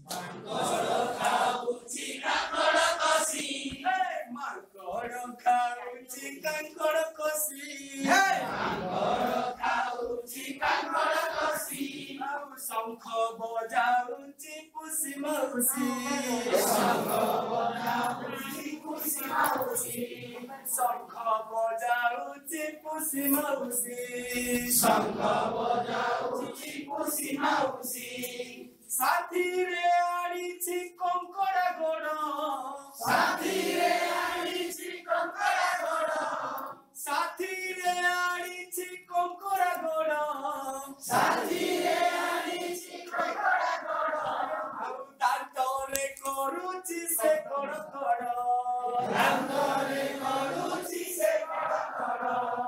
ମାଙ୍କଡ଼ ଖାଉଛି କାଙ୍କଡ଼ କଷି। ମାଙ୍କଡ଼ ଖାଉଛି କାଙ୍କଡ଼ କଷି। ମାଙ୍କଡ଼ ଖାଉଛି କାଙ୍କଡ଼ କଷି। ଆଉ ଶଙ୍ଖ ବଜାଉଛି ପୁଷି ମାଉସୀ। ଶଙ୍ଖ ବଜାଉଛି ପୁଷି ମାଉସୀ। ଶଙ୍ଖ ବଜାଉଛି ପୁଷି ମାଉସୀ। ଶଙ୍ଖ ବଜାଉଛି ପୁଷି ମାଉସୀ। ସାଥିରେ ଆଣିଛି କଙ୍କଡ଼ା ଗୋଡ଼। ସାଥିରେ ଆଣିଛି କଙ୍କଡ଼ା ଗୋଡ଼। ସାଥିରେ ଆଣିଛି କଙ୍କଡ଼ା ଗୋଡ଼। ସାଥିରେ ଆଣିଛି କଙ୍କଡ଼ା ଗୋଡ଼। ଆଉ ଦାନ୍ତରେ କରୁଛି ସେ କଡ଼ କଡ଼। ଦାନ୍ତରେ କରୁଛି ସେ କଡ଼ କଡ଼।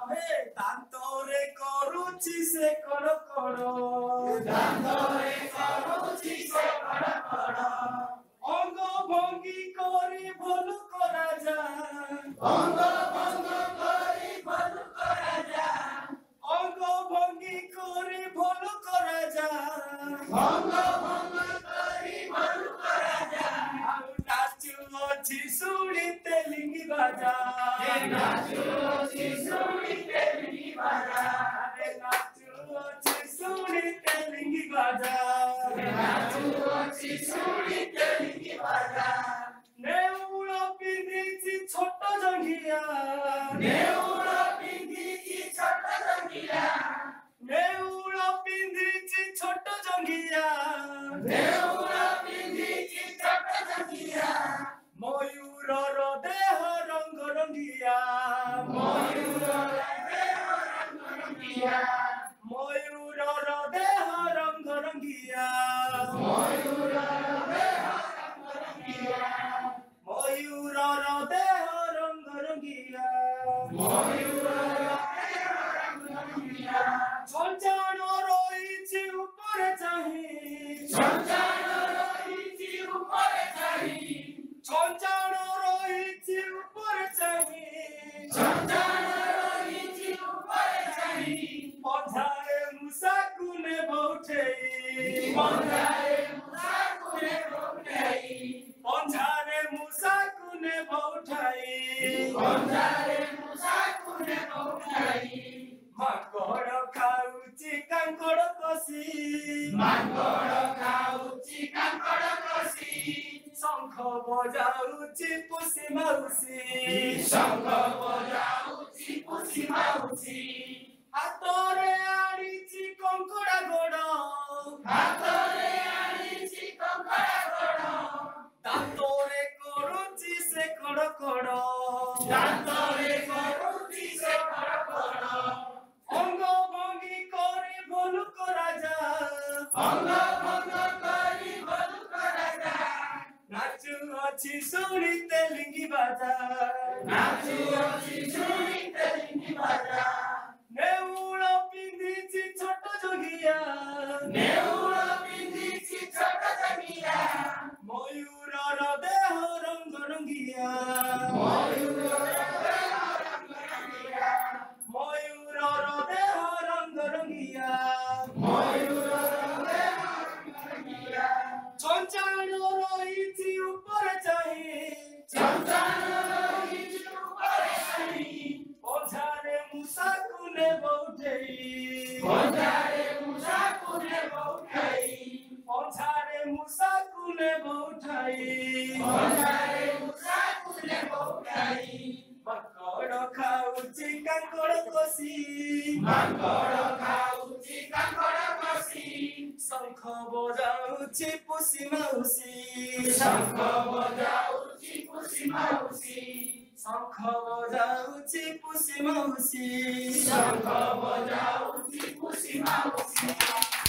ଦାନ୍ତରେ କରୁଛି ସେ କଡ଼ କଡ଼। ଦାନ୍ତରେ କରୁଛି ସେ କଡ଼ କଡ଼। ଅଙ୍ଗ ଭଙ୍ଗି କରି ଭଲ କରାଯାଏ। ଅଙ୍ଗ ଭଙ୍ଗ କରି ଭଲ କରାଯାଏ। ଅଙ୍ଗ ଭଙ୍ଗି କରି ଭଲ କରାଯାଏ। ଅଙ୍ଗ ଭଙ୍ଗ କରି ଭଲ କରାଯାଏ। ଆଉ ନାଚୁଅଛି ଶୁଣି ତେଲିଙ୍ଗି ବାଜା। ନାଚୁଅଛି ଶୁଣି ତେଲିଙ୍ଗି ବାଜା। ନାଚୁଅଛି ଶୁଣି ତେଲିଙ୍ଗି ବାଜା। ନାଚୁଅଛି ଶୁଣି ତେଲିଙ୍ଗି ବାଜା। ନେଉଳ ପିନ୍ଧିଛି ଛୋଟ ଜଙ୍ଘିଆ। ନେଉଳ ପିନ୍ଧିଛି ଛୋଟ ଜଙ୍ଘିଆ। ନେଉଳ ପିନ୍ଧିଛି ଛୋଟ ଜଙ୍ଘିଆ। ନେଉଳ ପିନ୍ଧିଛି ଛୋଟ ଜଙ୍ଘିଆ। ମୟୂରର ଦେହ ରଙ୍ଗ ରଙ୍ଗିଆ। ମୟୂରର ଦେହ ରଙ୍ଗ ରଙ୍ଗିଆ। ମୟୂରର ଦେହ ରଙ୍ଗ ରଙ୍ଗିଆ। ମୟୂରର ଦେହ ରଙ୍ଗ ରଙ୍ଗିଆ। ମୟୂରର ଦେହ ରଙ୍ଗ ରଙ୍ଗିଆ। ମୟୂରର ଦେହ ରଙ୍ଗ ରଙ୍ଗିଆ। ଛଞ୍ଚାଣ ରହିଛି ଉପରେ ଚାହିଁ। ଛଞ୍ଚାଣ ରହିଛି ଉପରେ ଚାହିଁ। ଛଞ୍ଚାଣ ରହିଛି ଉପରେ ଚାହିଁ। ଛଞ୍ଚାଣ ରହିଛି ଉପରେ ଚାହିଁ। ପଞ୍ଝାରେ ମୂଷାକୁ ନେବ ଉଠେଇ। ପଞ୍ଝାରେ ମୂଷାକୁ ନେବ ଉଠାଇ। ପଞ୍ଝାରେ ମୂଷାକୁ ନେବ ଉଠାଇ। ପଞ୍ଝାରେ ମୂଷାକୁ ନେବ ଉଠାଇ। ମାଙ୍କଡ଼ ଖାଉଛି କାଙ୍କଡ଼ କଷି। ମାଙ୍କଡ଼ ଖାଉଛି କାଙ୍କଡ଼ କଷି। ଶଙ୍ଖ ବଜାଉଛି ପୁଷି ମାଉସୀ। ଶଙ୍ଖ ବଜାଉଛି ପୁଷି ମାଉସୀ। ହାତରେ ଆଣିଛି କଙ୍କଡ଼ା ଗୋଡ଼। ହାତରେ ଆଣିଛି କଙ୍କଡ଼ା ଗୋଡ଼। ଦାନ୍ତରେ କରୁଛି ସେ କଡ଼ କଡ଼। ଦାନ୍ତରେ କରୁଛି ସେ କଡ଼ କଡ଼। ଅଙ୍ଗ ଭଙ୍ଗି କରି ଭଲ କରାଯାଏ। ଅଙ୍ଗ ଭଙ୍ଗ କରି ଭଲ କରାଯାଏ। ନାଚୁଅଛି ଶୁଣି ତେଲିଙ୍ଗି ବାଜା। ନାଚୁଅଛି ଶୁଣି ତେଲିଙ୍ଗି ବାଜା। ନେଉଳ ପିନ୍ଧିଛି ଛୋଟ ଜଙ୍ଘିଆ। ନେଉଳ ପିନ୍ଧିଛି ଛୋଟ ଜଙ୍ଘିଆ। ମୟୂରର ଦେହ ରଙ୍ଗ ରଙ୍ଗିଆ। ମୟୂରର ଦେହ ରଙ୍ଗ ରଙ୍ଗିଆ। ମୟୂରର ଦେହ ରଙ୍ଗ ରଙ୍ଗିଆ। ମୟୂରର ଦେହ ରଙ୍ଗ ରଙ୍ଗିଆ। ଛଞ୍ଚାଣ ରହିଛି ଉପରେ ଚାହିଁ। ଛଞ୍ଚାଣ ରହିଛି ଉପରେ ଚାହିଁ। ପଞ୍ଝାରେ ମୂଷାକୁ ନେବ ଉଠେଇ। ପଞ୍ଝାରେ ମୂଷାକୁ ନେବ ଉଠାଇ। ପଞ୍ଝାରେ ମୂଷାକୁ ନେବ ଉଠାଇ। ପଞ୍ଝାରେ ମୂଷାକୁ ନେବ ଉଠାଇ। ମାଙ୍କଡ଼ ଖାଉଛି କାଙ୍କଡ଼ କଷି। ମାଙ୍କଡ଼ ଖାଉଛି କାଙ୍କଡ଼ କଷି। ଶଙ୍ଖ ବଜାଉଛି ପୁଷି ମାଉସୀ। ଶଙ୍ଖ ବଜାଉଛି ପୁଷି ମାଉସୀ। ଶଙ୍ଖ ବଜାଉଛି ପୁଷି ମାଉସୀ। ଶଙ୍ଖ ବଜାଉଛି ପୁଷି ମାଉସୀ।